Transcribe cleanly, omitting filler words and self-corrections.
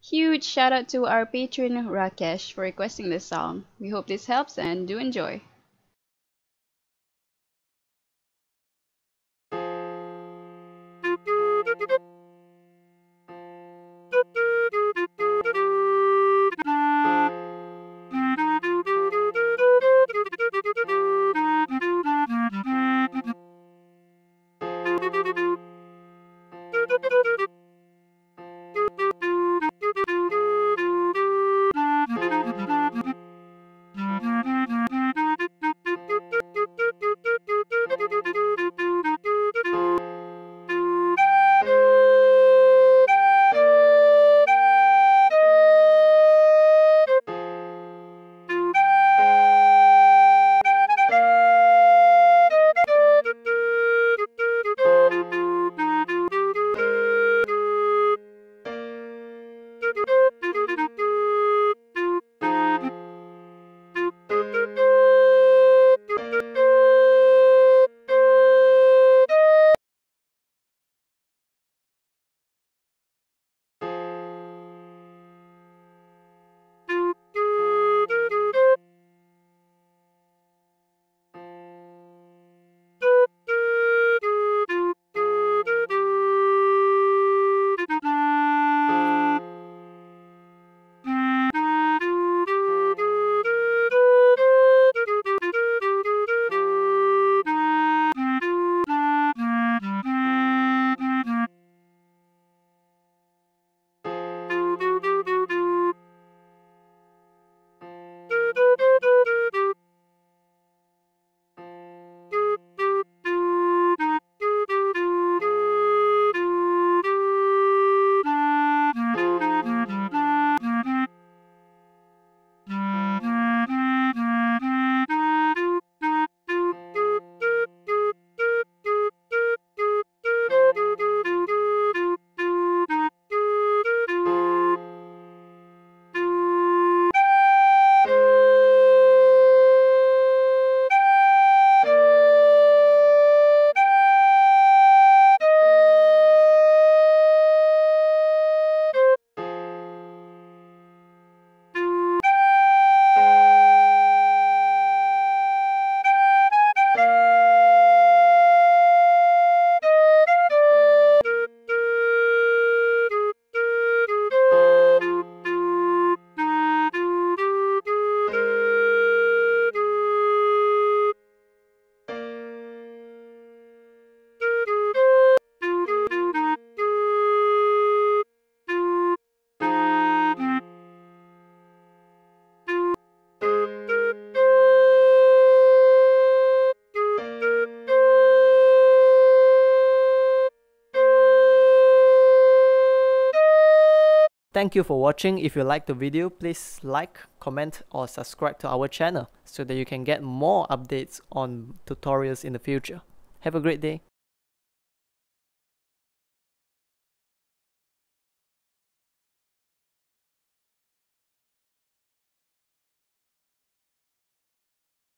Huge shout out to our patron Rakesh for requesting this song. We hope this helps and do enjoy. Thank you for watching. If you liked the video, please like, comment or subscribe to our channel so that you can get more updates on tutorials in the future. Have a great day.